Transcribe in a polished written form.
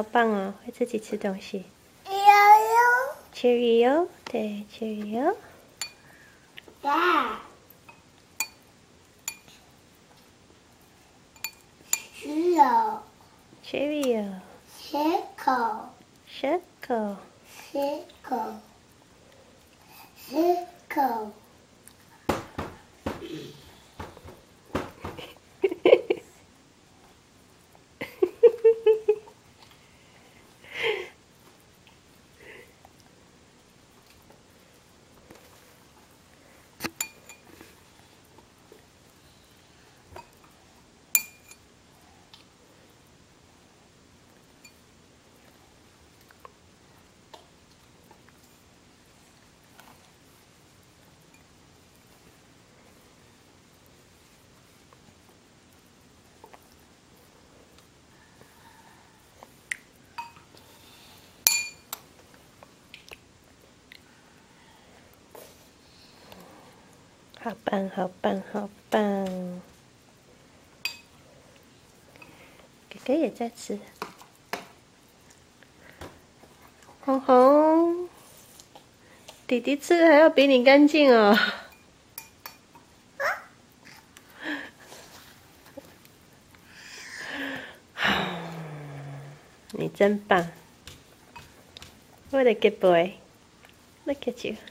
好棒哦，会自己吃东西。 有有。 Cheerio，对 ，Cheerio。 爸。石头。 Cheerio。 石头。 石头。 石头。石头。 好棒，好棒，好棒！哥哥也在吃。红红，弟弟吃的还要比你干净哦。你真棒！What a good boy! Look at you.